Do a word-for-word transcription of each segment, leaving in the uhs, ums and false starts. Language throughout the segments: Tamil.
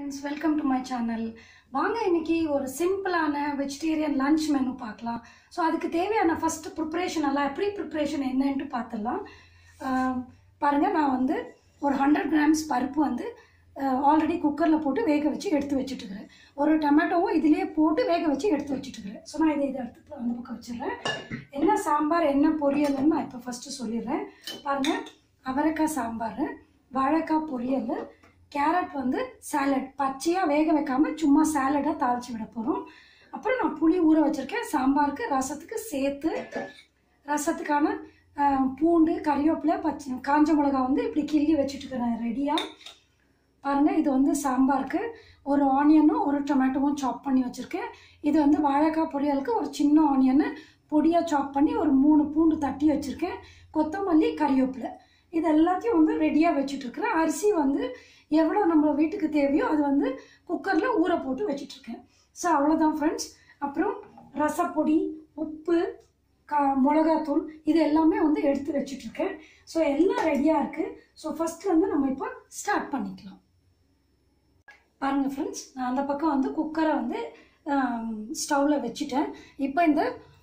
friends, welcome to my channel. வாங்க இன்னைக்கு ஒரு சிம்பிளான வெஜிடேரியன் லஞ்ச் மெனு பார்க்கலாம். ஸோ அதுக்கு தேவையான ஃபர்ஸ்ட் ப்ரிப்பரேஷன் எல்லாம் ப்ரீ ப்ரிப்பரேஷன் என்னன்னு பார்த்துடலாம். பாருங்கள், நான் வந்து ஒரு ஹண்ட்ரட் கிராம்ஸ் பருப்பு வந்து ஆல்ரெடி குக்கரில் போட்டு வேக வச்சு எடுத்து வச்சுட்டுக்கிறேன். ஒரு டொமேட்டோவும் இதுலேயே போட்டு வேக வச்சு எடுத்து வச்சுட்டுக்கிறேன். ஸோ நான் இதை இதை எடுத்து அந்த பக்கம் வச்சிடுறேன். என்ன சாம்பார் என்ன பொரியல்னு நான் இப்போ ஃபஸ்ட்டு சொல்லிடுறேன். பாருங்கள், அவரைக்காய் சாம்பார், வாழைக்காய் பொரியல், கேரட் வந்து சாலட், பச்சையாக வேக வைக்காமல் சும்மா சாலடாக தாளித்து விட போகிறோம். அப்புறம் நான் புளி ஊற வச்சுருக்கேன் சாம்பாருக்கு, ரசத்துக்கு சேர்த்து. ரசத்துக்கான பூண்டு, கறிவேப்பிலை, பச்சை காஞ்ச மிளகா வந்து இப்படி கிள்ளி வச்சுட்டுக்கிறேன் ரெடியாக. பாருங்கள், இது வந்து சாம்பாருக்கு ஒரு ஆனியனும் ஒரு டொமேட்டோவும் சாப் பண்ணி வச்சுருக்கேன். இது வந்து வாழைக்காய் பொரியலுக்கு ஒரு சின்ன ஆனியனை பொடியாக சாப் பண்ணி ஒரு மூணு பூண்டு தட்டி வச்சுருக்கேன். கொத்தமல்லி, கறிவேப்பிலை, இது எல்லாத்தையும் வந்து ரெடியாக வச்சுட்ருக்குறேன். அரிசி வந்து எவ்வளோ நம்ம வீட்டுக்கு தேவையோ அது வந்து குக்கரில் ஊற போட்டு வச்சிட்ருக்கேன். ஸோ அவ்வளோதான் ஃப்ரெண்ட்ஸ். அப்புறம் ரசப்பொடி, உப்பு, கா மிளகாத்தூள், இது எல்லாமே வந்து எடுத்து வச்சிட்ருக்கேன். ஸோ எல்லாம் ரெடியாக இருக்குது. ஸோ ஃபஸ்ட்டு வந்து நம்ம இப்போ ஸ்டார்ட் பண்ணிக்கலாம். பாருங்கள் ஃப்ரெண்ட்ஸ், நான் அந்த பக்கம் வந்து குக்கரை வந்து ஸ்டவ்வில் வச்சுட்டேன். இப்போ இந்த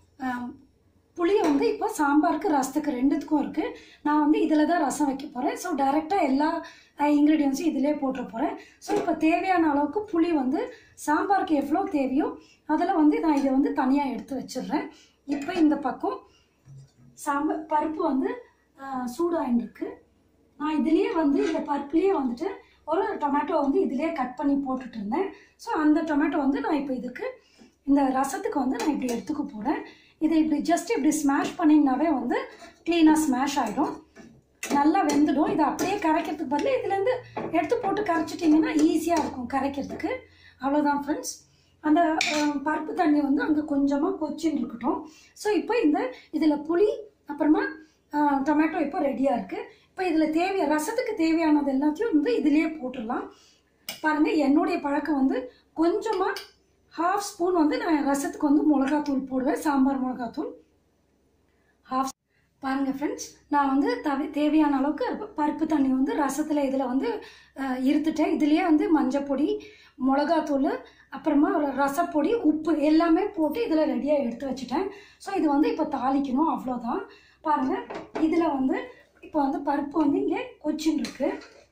புளியை வந்து இப்போ சாம்பாருக்கு, ரசத்துக்கு ரெண்டுத்துக்கும் இருக்குது. நான் வந்து இதில் தான் ரசம் வைக்க போகிறேன். ஸோ டைரெக்டாக எல்லா இன்க்ரீடியன்ஸும் இதிலே போட்டு போகிறேன். ஸோ இப்போ தேவையான அளவுக்கு புளி வந்து சாம்பாருக்கு எவ்வளோ தேவையோ அதில் வந்து நான் இதை வந்து தனியாக எடுத்து வச்சிடுறேன். இப்போ இந்த பக்கம் சாம்பார் பருப்பு வந்து சூடாயிருக்கு. நான் இதுலேயே வந்து இந்த பருப்புலேயே வந்துட்டு ஒரு டொமேட்டோ வந்து இதிலே கட் பண்ணி போட்டுட்டு இருந்தேன். ஸோ அந்த டொமேட்டோ வந்து நான் இப்போ இதுக்கு இந்த ரசத்துக்கு வந்து நான் இப்படி எடுத்துக்க போகிறேன். இதை இப்படி ஜஸ்ட் இப்படி ஸ்மாஷ் பண்ணிங்கனாவே வந்து க்ளீனாக ஸ்மாஷ் ஆகிடும், நல்லா வெந்துடும். இதை அப்படியே கரைக்கிறதுக்கு பதில் இதுலேருந்து எடுத்து போட்டு கரைச்சிட்டிங்கன்னா ஈஸியாக இருக்கும் கரைக்கிறதுக்கு. அவ்வளோதான் ஃப்ரெண்ட்ஸ். அந்த பருப்பு தண்ணி வந்து அங்கே கொஞ்சமாக கொச்சின்னு இருக்கட்டும். ஸோ இப்போ இந்த இதில் புளி அப்புறமா டொமேட்டோ இப்போ ரெடியாக இருக்குது. இப்போ இதில் தேவையான ரசத்துக்கு தேவையானது எல்லாத்தையும் வந்து இதிலே போட்டுடலாம். பாருங்கள், என்னுடைய பழக்கம் வந்து கொஞ்சமாக ஹாஃப் ஸ்பூன் வந்து நான் ரசத்துக்கு வந்து மிளகாத்தூள் போடுவேன், சாம்பார் மிளகாத்தூள் ஹாஃப். பாருங்கள் ஃப்ரெண்ட்ஸ், நான் வந்து தவி தேவையான அளவுக்கு பருப்பு தண்ணி வந்து ரசத்தில் இதில் வந்து இருத்துட்டேன். இதுலேயே வந்து மஞ்சப்பொடி, மிளகாத்தூள், அப்புறமா ஒரு ரசப்பொடி, உப்பு எல்லாமே போட்டு இதில் ரெடியாக எடுத்து வச்சுட்டேன். ஸோ இது வந்து இப்போ தாளிக்கணும், அவ்வளோதான். பாருங்கள், இதில் வந்து இப்போ வந்து பருப்பு வந்து இங்கே கொச்சின்னு இருக்கு.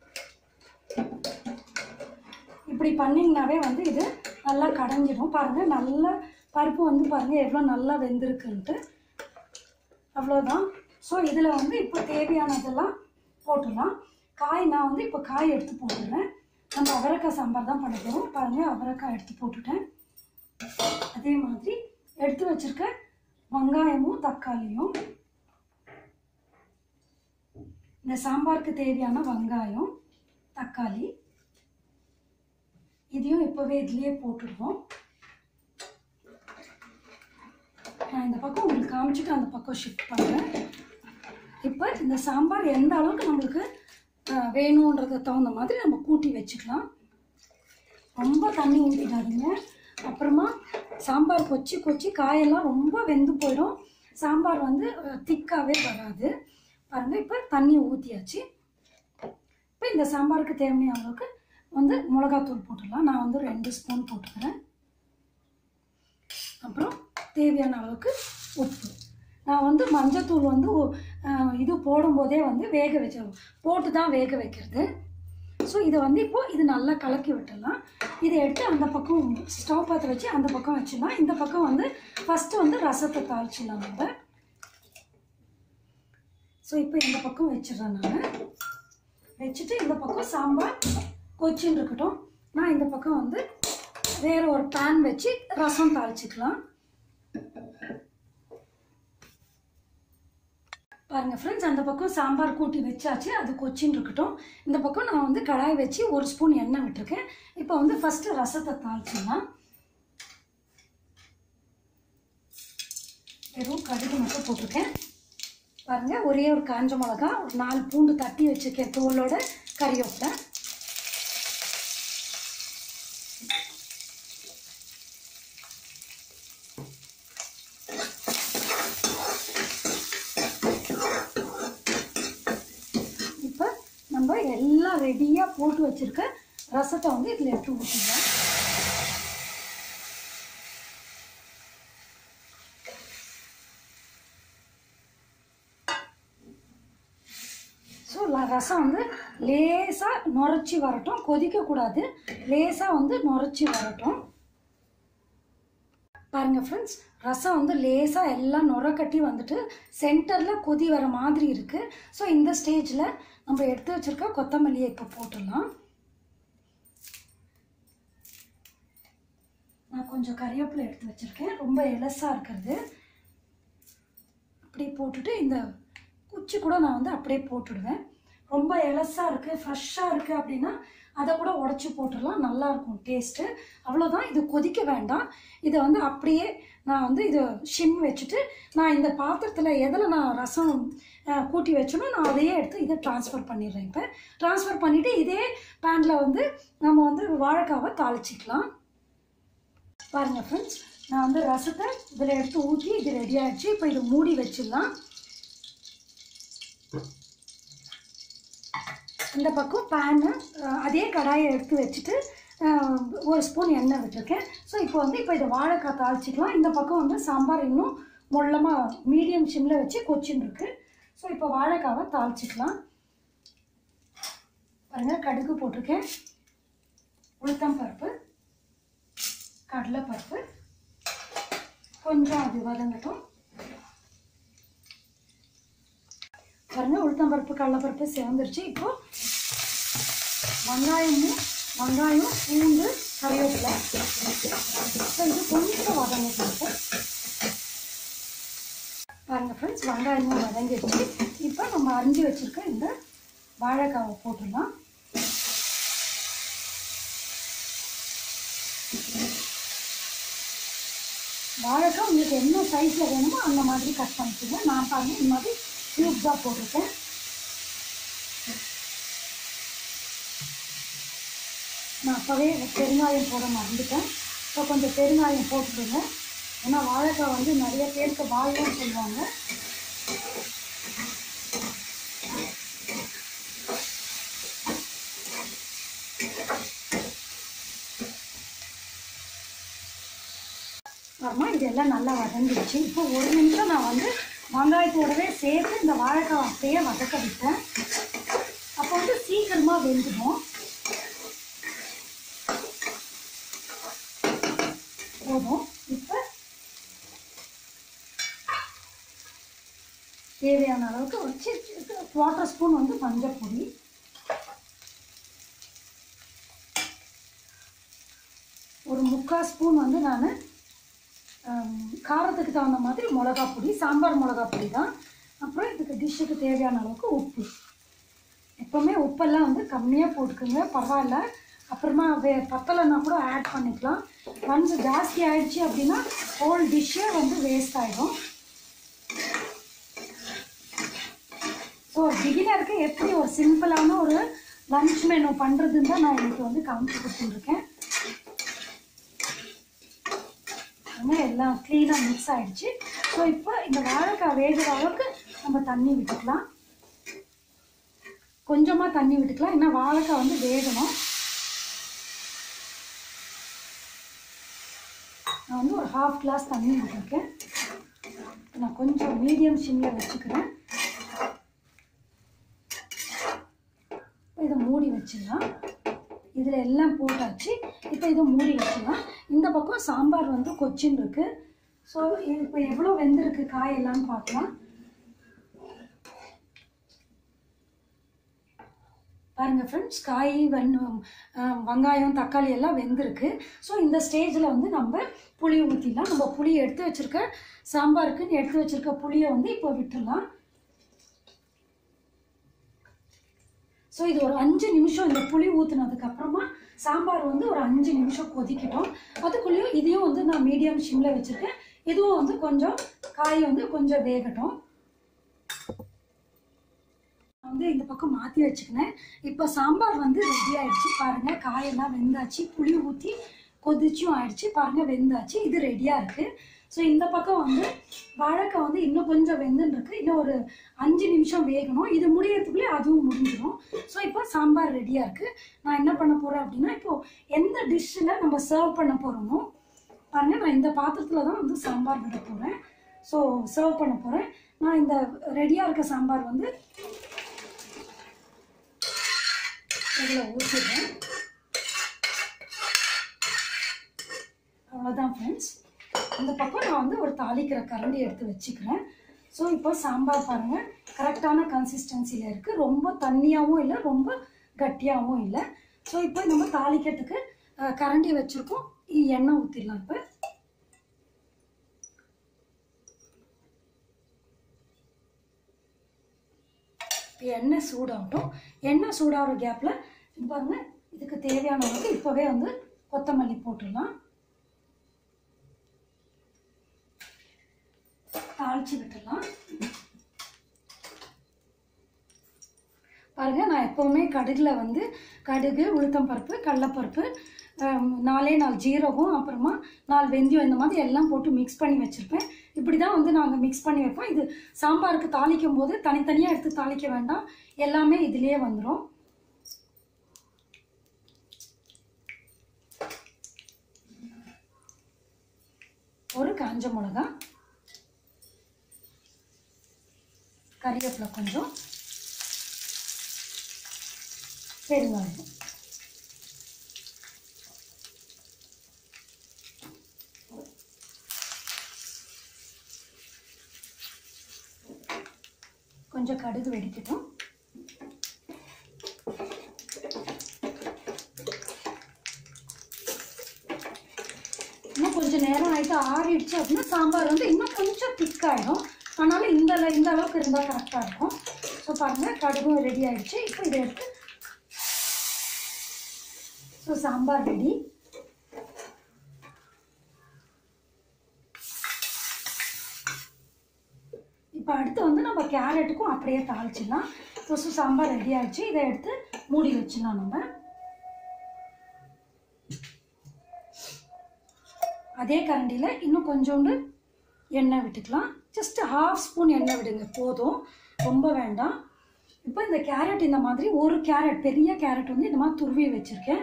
இப்படி பண்ணிங்கனாவே வந்து இது நல்லா கடைஞ்சிடும். பாருங்கள், நல்லா பருப்பு வந்து பாருங்கள் எவ்வளோ நல்லா வெந்திருக்குன்ட்டு. அவ்வளோதான். ஸோ இதில் வந்து இப்போ தேவையானதெல்லாம் போட்டுடலாம். காய் நான் வந்து இப்போ காய் எடுத்து போட்டுடுறேன். நம்ம அவரைக்காய் சாம்பார் தான் பண்ண போகிறோம். பாருங்கள், அவரைக்காய் எடுத்து போட்டுட்டேன். அதே மாதிரி எடுத்து வச்சுருக்க வெங்காயமும் தக்காளியும், இந்த சாம்பாருக்கு தேவையான வெங்காயம், தக்காளி, இதையும் இப்போவே இதுலேயே போட்டுடுவோம். நான் இந்த பக்கம் உங்களுக்கு காமிச்சிட்டு அந்த பக்கம் ஷிஃப்ட் பண்ணுறேன். இப்போ இந்த சாம்பார் எந்த அளவுக்கு நம்மளுக்கு வேணுன்றதை தகுந்த மாதிரி நம்ம கூட்டி வச்சுக்கலாம். ரொம்ப தண்ணி ஊற்றிடாதீங்க, அப்புறமா சாம்பார் கொச்சி கொச்சி காயெல்லாம் ரொம்ப வெந்து போயிடும், சாம்பார் வந்து திக்காகவே வராது. பாருங்கள், இப்போ தண்ணி ஊற்றியாச்சு. இப்போ இந்த சாம்பாருக்கு தேவையான அளவுக்கு வந்து மிளகாத்தூள் போட்டுடலாம். நான் வந்து ரெண்டு ஸ்பூன் போட்டுக்கிறேன். அப்புறம் தேவையான அளவுக்கு உப்பு. நான் வந்து மஞ்சத்தூள் வந்து இது போடும்போதே வந்து வேக வச்சு போட்டு தான் வேக வைக்கிறது. ஸோ இதை வந்து இப்போது இது நல்லா கலக்கி விட்டுடலாம். இதை எடுத்து அந்த பக்கம் ஸ்டவ் பற்ற வச்சு அந்த பக்கம் வச்சிடலாம். இந்த பக்கம் வந்து ஃபஸ்ட்டு வந்து ரசத்தை தாளிச்சிடலாம் நம்ம. ஸோ இப்போ இந்த பக்கம் வச்சிடறேன். நான் வச்சுட்டு இந்த பக்கம் சாம்பார் கொச்சின்னு இருக்கட்டும். நான் இந்த பக்கம் வந்து வேறு ஒரு பேன் வச்சு ரசம் தாளிச்சிக்கலாம். பாருங்கள் ஃப்ரெண்ட்ஸ், அந்த பக்கம் சாம்பார் கூட்டி வச்சாச்சு, அது கொச்சின்னு இருக்கட்டும். இந்த பக்கம் நான் வந்து கடாய் வச்சு ஒரு ஸ்பூன் எண்ணெய் விட்டுருக்கேன். இப்போ வந்து ஃபஸ்ட்டு ரசத்தை தாளிச்சிடலாம். வெறும் கடுகு மட்டும் போட்டிருக்கேன். பாருங்கள், ஒரே ஒரு காஞ்ச மிளகா, ஒரு நாலு பூண்டு தட்டி வச்சுருக்கேன் தோலோட, கறிவேப்பிலை, எல்லாம் ரெடியாக போட்டு வச்சுருக்க ரசத்தை வந்து இதில் எடுத்து ஊற்றிடலாம். ஸோ ரசம் வந்து லேசாக நுரைச்சி வரட்டும், கொதிக்கக்கூடாது, லேசாக வந்து நுரைச்சி வரட்டும். பாருங்கள் ஃப்ரெண்ட்ஸ், ரசம் வந்து லேசாக எல்லாம் நுரை கட்டி வந்துட்டு சென்டரில் கொதி வர மாதிரி இருக்குது. ஸோ இந்த ஸ்டேஜில் நம்ம எடுத்து வச்சுருக்க கொத்தமல்லியை இப்போ போட்டுடலாம். நான் கொஞ்சம் கறிவேப்பிலை எடுத்து வச்சுருக்கேன், ரொம்ப எலசாக இருக்கிறது. அப்படியே போட்டுட்டு இந்த குச்சி கூட நான் வந்து அப்படியே போட்டுடுவேன். ரொம்ப எலசாக இருக்குது, ஃப்ரெஷ்ஷாக இருக்குது அப்படின்னா அதை கூட உடச்சி போட்டுடலாம், நல்லாயிருக்கும் டேஸ்ட்டு. அவ்வளோதான், இது கொதிக்க வேண்டாம். இதை வந்து அப்படியே நான் வந்து இதை ஷிம் வச்சுட்டு நான் இந்த பாத்திரத்தில் எதில் நான் ரசம் கூட்டி வச்சோன்னா நான் அதையே எடுத்து இதை ட்ரான்ஸ்ஃபர் பண்ணிடுறேன். இப்போ ட்ரான்ஸ்ஃபர் பண்ணிவிட்டு இதே பேனில் வந்து நம்ம வந்து வாழைக்காவை தாளிச்சிக்கலாம். பாருங்கள் ஃப்ரெண்ட்ஸ், நான் வந்து ரசத்தை இதில் எடுத்து ஊற்றி இது ரெடி ஆகிடுச்சு. இப்போ இதை மூடி வச்சிடலாம். இந்த பக்கம் பேனு அதே கடாயை எடுத்து வச்சுட்டு ஒரு ஸ்பூன் எண்ணெய் விட்டுருக்கேன். ஸோ இப்போ வந்து இப்போ இதை வாழைக்காய் தாளிச்சிக்கலாம். இந்த பக்கம் வந்து சாம்பார் இன்னும் மொள்ளமாக மீடியம் சிம்மில் வச்சு கொச்சின்னு இருக்கு. ஸோ இப்போ வாழைக்காவை தாளிச்சிக்கலாம். பாருங்கள், கடுகு போட்டிருக்கேன், உளுத்தம் பருப்பு, கடலை பருப்பு, கொஞ்சம் அது வதங்கட்டும். பாருங்க, உளுத்தம் பருப்பு கடலைப்பருப்பு சேர்ந்துருச்சு. இப்போ வெங்காயமும் வெங்காயம் பூண்டு கறிவேப்பிலை இது கொஞ்சம் வதங்கிட்டு பாருங்க ஃப்ரெண்ட்ஸ், வெங்காயமும் வதங்கிடுச்சு. இப்போ நம்ம அரிஞ்சு வச்சிருக்க இந்த வாழைக்காவை போட்டுடலாம். வாழைக்காய் உங்களுக்கு என்ன சைஸில் வேணுமோ அந்த மாதிரி கட் பண்ணிக்கோங்க. நான் பாருங்க இந்த மாதிரி க்யூப்ஸாக போட்டிருக்கேன். நான் அப்போவே பெருங்காயம் போட மறந்துட்டேன். இப்போ கொஞ்சம் பெருங்காயம் போட்டுடுங்க. ஏன்னா வாழைக்காய் வந்து நிறைய பேருக்கு வாழைன்னு சொல்லுவாங்க. அப்புறமா இதெல்லாம் நல்லா வதங்கிடுச்சு. இப்போ ஒரு நிமிஷம் நான் வந்து வெங்காயத்தோடவே சேர்த்து இந்த வாழைக்காய் அப்படியே வதக்க விட்டேன். அப்போ வந்து சீக்கிரமாக வெந்துடும். போதும். இப்போ தேவையான அளவுக்கு வச்சு குவார்ட்டர் ஸ்பூன் வந்து மஞ்சள் பொடி, ஒரு முக்கால் ஸ்பூன் வந்து நான் காரத்துக்கு தகுந்த மாதிரி மிளகா பொடி, சாம்பார் மிளகா பொடி தான். அப்புறம் இதுக்கு டிஷ்ஷுக்கு தேவையான அளவுக்கு உப்பு. எப்போவுமே உப்பெல்லாம் வந்து கம்மியாக போட்டுக்கோங்க, பரவாயில்ல. அப்புறமா வே பத்தலைன்னா கூட ஆட் பண்ணிக்கலாம். ஒன்ஸ் ஜாஸ்தி ஆயிடுச்சு அப்படின்னா ஹோல் டிஷ்ஷே வந்து வேஸ்ட் ஆகிடும். ஸோ பிகினருக்கு எப்படி ஒரு சிம்பிளான ஒரு லன்ச் மெனு பண்ணுறதுன்னு தான் நான் இன்னைக்கு வந்து காமிச்சு கொடுத்துருக்கேன். எல்லாம் க்ளீனாக மிக்ஸ் ஆகிடுச்சு. ஸோ இப்போ இந்த வாழைக்காய் வேகிற அளவுக்கு நம்ம தண்ணி விட்டுக்கலாம். கொஞ்சமாக தண்ணி விட்டுக்கலாம், ஏன்னா வாழைக்காய் வந்து வேகணும். நான் வந்து ஒரு ஹாஃப் கிளாஸ் தண்ணி விட்டுருக்கேன். நான் கொஞ்சம் மீடியம் சிம்மில் வச்சுக்கிறேன். இதை மூடி வச்சிடலாம். இதில் எல்லாம் போட்டாச்சு. இப்போ இதை மூடி வச்சிடலாம். இந்த பக்கம் சாம்பார் வந்து கொச்சின்னு இருக்கு. ஸோ இப்போ எவ்வளோ வெந்திருக்கு காயெல்லாம் பார்க்கலாம். பாருங்கள் ஃப்ரெண்ட்ஸ், காய் வெண் வெங்காயம் தக்காளி எல்லாம் வெந்திருக்கு. ஸோ இந்த ஸ்டேஜில் வந்து நம்ம புளி ஊற்றிடலாம். நம்ம புளி எடுத்து வச்சுருக்க சாம்பாருக்குன்னு எடுத்து வச்சுருக்க புளியை வந்து இப்போ விட்டுடலாம். ஸோ இது ஒரு அஞ்சு நிமிஷம் இந்த புளி ஊற்றுனதுக்கப்புறமா சாம்பார் வந்து ஒரு அஞ்சு நிமிஷம் கொதிக்கட்டும். அதுக்குள்ளேயும் இதையும் வந்து நான் மீடியம் சிம்மில் வச்சுருக்கேன். இதுவும் வந்து கொஞ்சம் காய் வந்து கொஞ்சம் வேகட்டும். வந்து இந்த பக்கம் மாற்றி வச்சுக்கினேன். இப்போ சாம்பார் வந்து ரெடி ஆகிடுச்சு. பாருங்கள், காயெல்லாம் வெந்தாச்சு, புளி ஊற்றி கொதிச்சும் ஆயிடுச்சு. பாருங்கள், வெந்தாச்சு. இது ரெடியாக இருக்குது. ஸோ இந்த பக்கம் வந்து வாழைக்காய் வந்து இன்னும் கொஞ்சம் வெந்துன்னு இருக்கு, இன்னும் ஒரு அஞ்சு நிமிஷம் வேகணும். இது முடியறதுக்குள்ளே அதுவும் முடிஞ்சிடும். ஸோ இப்போ சாம்பார் ரெடியாக இருக்குது. நான் என்ன பண்ண போகிறேன் அப்படின்னா, இப்போது எந்த டிஷ்ஷில் நம்ம சர்வ் பண்ண போகிறோமோ பாருங்க, நான் இந்த பாத்திரத்தில் தான் வந்து சாம்பார் விட போகிறேன். ஸோ சர்வ் பண்ண போகிறேன். நான் இந்த ரெடியாக இருக்க சாம்பார் வந்து இதில் ஊற்றிடுறேன். அவ்வளோதான் ஃப்ரெண்ட்ஸ். இந்த பக்கம் நான் வந்து ஒரு தாளிக்கிற கரண்டி எடுத்து வச்சுக்கிறேன். ஸோ இப்போ சாம்பார் பாருங்கள் கரெக்டான கன்சிஸ்டன்சியில் இருக்குது. ரொம்ப தண்ணியாகவும் இல்லை, ரொம்ப கட்டியாகவும் இல்லை. ஸோ இப்போ நம்ம தாளிக்கிறதுக்கு கரண்டி வச்சுருக்கோம். எண்ணெய் ஊற்றிடலாம். இப்போ எண்ணெய் சூடாகட்டும். எண்ணெய் சூடாகிற கேப்பில் பாருங்கள் இதுக்கு தேவையான அளவுக்கு இப்போவே வந்து கொத்தமல்லி போட்டுடலாம். தாளிச்சு விட்டுடலாம். பாருங்க, நான் எப்போவுமே கடுகுல வந்து கடுகு, உளுத்தம் பருப்பு, கடலைப்பருப்பு, நாலே நாலு ஜீரகம், அப்புறமா நாலு வெந்தயம், இந்த மாதிரி எல்லாம் போட்டு மிக்ஸ் பண்ணி வச்சுருப்பேன். இப்படி தான் வந்து நாங்கள் மிக்ஸ் பண்ணி வைப்போம். இது சாம்பாருக்கு தாளிக்கும் போது தனித்தனியாக எடுத்து தாளிக்க வேண்டாம், எல்லாமே இதுலேயே வந்துடும். ஒரு காஞ்ச மிளகா, கறிவேப்பிலை கொஞ்சம், பெருங்காயம், கொஞ்சம் கடுகு வெடிக்கட்டும். இன்னும் கொஞ்சம் நேரம் ஆகிட்டு ஆறிடுச்சு அப்படின்னா சாம்பார் வந்து இன்னும் கொஞ்சம் திக்காயிடும். ஆனாலும் இந்த இந்த அளவுக்கு இருந்தால் கரெக்டாக இருக்கும். ஸோ பாருங்கள், கடுகும் ரெடி ஆகிடுச்சு. இப்போ இதை எடுத்து ஸோ சாம்பார் ரெடி. இப்போ அடுத்து வந்து நம்ம கேரட்டுக்கும் அப்படியே தாளிச்சிடலாம். ஸோ சாம்பார் ரெடி ஆகிடுச்சு. இதை எடுத்து மூடி வச்சிடலாம். நம்ம அதே கரண்டியில் இன்னும் கொஞ்சோண்டு எண்ணெய் விட்டுக்கலாம். ஜஸ்ட் ஹாஃப் ஸ்பூன் எண்ணெய் விடுங்க, போதும், ரொம்ப வேண்டாம். இப்போ இந்த கேரட் இந்த மாதிரி ஒரு கேரட், பெரிய கேரட் வந்து இந்த மாதிரி துருவி வச்சுருக்கேன்.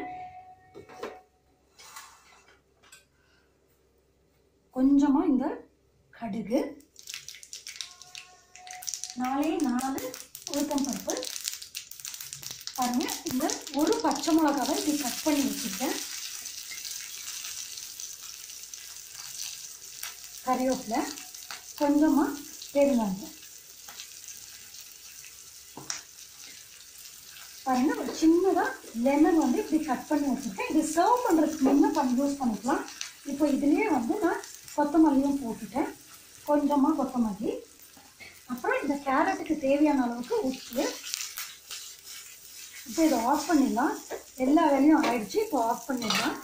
கொஞ்சமாக இந்த கடுகு, நாலே நாலு உளுத்தம் பருப்பு, பாருங்கள் இந்த ஒரு பச்சை மிளகாவை இப்படி கட் பண்ணி வச்சுருக்கேன், கறிவேப்பிலை, கொஞ்சமாக பெருங்காயம், பாருங்கள் ஒரு சின்னதாக லெமன் வந்து இப்படி கட் பண்ணி வச்சுருக்கேன். இது சர்வ் பண்ணுறதுக்கு முன்னே பண்ணி யூஸ் பண்ணிக்கலாம். இப்போ இதுலேயே வந்து நான் கொத்தமல்லியும் போட்டுட்டேன், கொஞ்சமாக கொத்தமல்லி, அப்புறம் இந்த கேரட்டுக்கு தேவையான அளவுக்கு உப்பு. இப்போ இதை ஆஃப் பண்ணிடலாம். எல்லா வேலையும் ஆயிடுச்சு. இப்போ ஆஃப் பண்ணிடலாம்.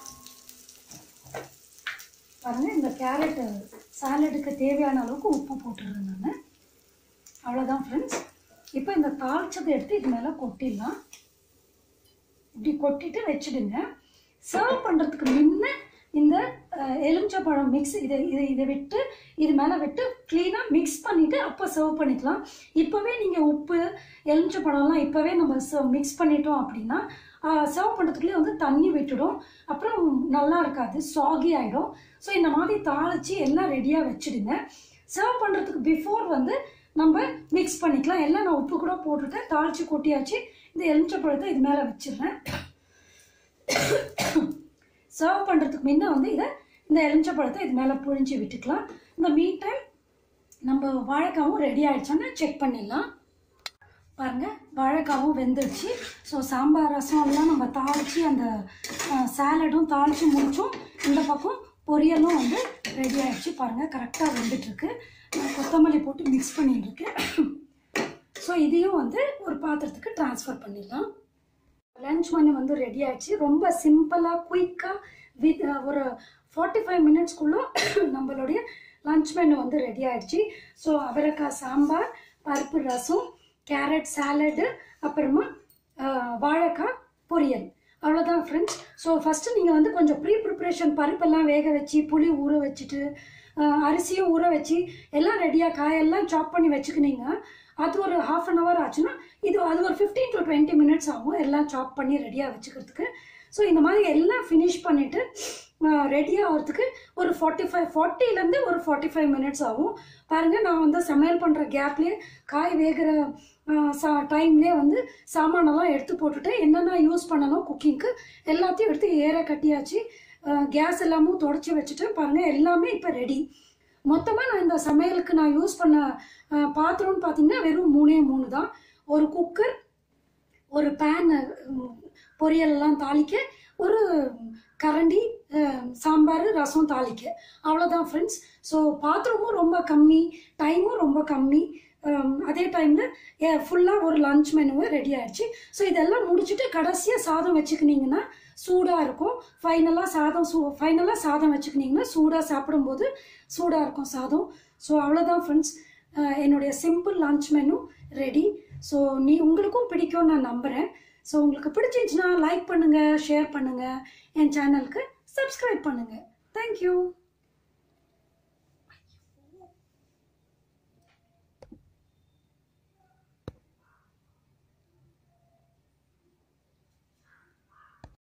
பாருங்கள், இந்த கேரட்டு சாலடுக்கு தேவையான அளவுக்கு உப்பு போட்டுடுறேன் நான். அவ்வளோதான் ஃப்ரெண்ட்ஸ். இப்போ இந்த தாளிச்சதை எடுத்து இது மேலே கொட்டிடலாம். இப்படி கொட்டிட்டு வச்சுடுங்க. சர்வ் பண்ணுறதுக்கு முன்ன இந்த எலுமிச்சப்பழம் மிக்ஸ் இதை இதை இதை விட்டு இது மேலே விட்டு க்ளீனாக மிக்ஸ் பண்ணிவிட்டு அப்போ சர்வ் பண்ணிக்கலாம். இப்போவே நீங்கள் உப்பு, எலுமிச்சப்பழம்லாம் இப்போவே நம்ம சர்வ் மிக்ஸ் பண்ணிட்டோம் அப்படின்னா சர்வ் பண்ணுறதுக்குள்ளே வந்து தண்ணி விட்டுடும், அப்புறம் நல்லா இருக்காது, சாகி ஆகிடும். ஸோ இந்த மாதிரி தாளித்து எல்லாம் ரெடியாக வச்சுடுங்க. சர்வ் பண்ணுறதுக்கு பிஃபோர் வந்து நம்ம மிக்ஸ் பண்ணிக்கலாம். எல்லாம் நான் உப்பு கூட போட்டுட்டேன், தாளித்து கொட்டியாச்சு. இந்த எலுமிச்சப்பழத்தை இது மேலே வச்சிடுறேன். சர்வ் பண்ணுறதுக்கு முன்ன வந்து இதை இந்த எலுமிச்சப்பழத்தை இது மேலே புழிஞ்சு விட்டுக்கலாம். இந்த மீன் டைம் நம்ம வாழைக்காவும் ரெடி ஆகிடுச்சான்னு செக் பண்ணிடலாம். பாருங்கள், வாழைக்காவும் வெந்துடுச்சு. ஸோ சாம்பார் ரசம்லாம் நம்ம தாளித்து அந்த சாலடும் தாளித்து முடித்தோம். இந்த பக்கம் பொரியலும் வந்து ரெடி ஆகிடுச்சு. பாருங்கள், கரெக்டாக வெந்துட்டுருக்கு. கொத்தமல்லி போட்டு மிக்ஸ் பண்ணிட்டுருக்கேன். ஸோ இதையும் வந்து ஒரு பாத்திரத்துக்கு ட்ரான்ஸ்ஃபர் பண்ணிடலாம். லன்ச் மெனு வந்து ரெடி ஆகிடுச்சு. ரொம்ப சிம்பிளாக குயிக்காக வித் ஒரு ஃபார்ட்டி ஃபைவ் மினிட்ஸ்க்குள்ளே நம்மளுடைய லன்ச் மெனு வந்து ரெடி ஆகிடுச்சு. ஸோ அவரைக்காய் சாம்பார், பருப்பு ரசம், கேரட் சாலடு, அப்புறமா வாழைக்காய் பொரியல், அவ்வளோதான் ஃப்ரெண்ட்ஸ். ஸோ ஃபஸ்ட்டு நீங்கள் வந்து கொஞ்சம் ப்ரீ ப்ரிப்ரேஷன் பருப்பெல்லாம் வேக வச்சு புளி ஊற வச்சுட்டு அரிசியும் ஊற வச்சு எல்லாம் ரெடியாக காயெல்லாம் சாப் பண்ணி வச்சுக்கினீங்க. அது ஒரு ஹாஃப் அன் ஹவர் ஆச்சுன்னா இது அது ஒரு ஃபிஃப்டீன் டு டுவெண்ட்டி மினிட்ஸ் ஆகும் எல்லாம் சாப் பண்ணி ரெடியாக வச்சுக்கிறதுக்கு. ஸோ இந்த மாதிரி எல்லாம் ஃபினிஷ் பண்ணிவிட்டு ரெடியாக ஆகிறதுக்கு ஒரு ஃபார்ட்டி ஃபைவ் ஃபார்ட்டிலேருந்து ஒரு ஃபார்ட்டி ஃபைவ் மினிட்ஸ் ஆகும். பாருங்கள், நான் வந்து சமையல் பண்ணுற கேப்லேயே காய் வேகிற சா டைம்லேயே வந்து சாமானெல்லாம் எடுத்து போட்டுட்டு என்னென்ன யூஸ் பண்ணணும் குக்கிங்க்கு எல்லாத்தையும் எடுத்து ஏற கட்டியாச்சு. கேஸ் எல்லாமும் தொடச்சி வச்சுட்டு பாருங்கள் எல்லாமே இப்போ ரெடி. மொத்தமாக நான் இந்த சமையலுக்கு நான் யூஸ் பண்ண பாத்திரம்னு பார்த்தீங்கன்னா வெறும் மூணே மூணு தான். ஒரு குக்கர், ஒரு பேன் பொரியலெல்லாம் தாளிக்க, ஒரு கரண்டி சாம்பார் ரசம் தாளிக்க, அவ்வளோதான் ஃப்ரெண்ட்ஸ். ஸோ பாத்திரமும் ரொம்ப கம்மி, டைமும் ரொம்ப கம்மி. அதே டைமில் ஃபுல்லாக ஒரு லன்ச் மெனுவை ரெடி ஆகிடுச்சு. ஸோ இதெல்லாம் முடிச்சுட்டு கடைசியாக சாதம் வச்சுக்கினீங்கன்னா சூடாக இருக்கும். ஃபைனலாக சாதம் சூ ஃபைனலாக சாதம் வச்சுக்கினீங்கன்னா சூடாக சாப்பிடும்போது சூடாக இருக்கும் சாதம். ஸோ அவ்வளோதான் ஃப்ரெண்ட்ஸ், என்னுடைய simple lunch menu ready. So நீ உங்களுக்கும் பிடிக்கும்னு நான் நம்புகிறேன். ஸோ உங்களுக்கு பிடிச்சிருந்துச்சுன்னா லைக் பண்ணுங்கள், ஷேர் பண்ணுங்கள், என் சேனலுக்கு சப்ஸ்கிரைப் பண்ணுங்கள். தேங்க்யூ.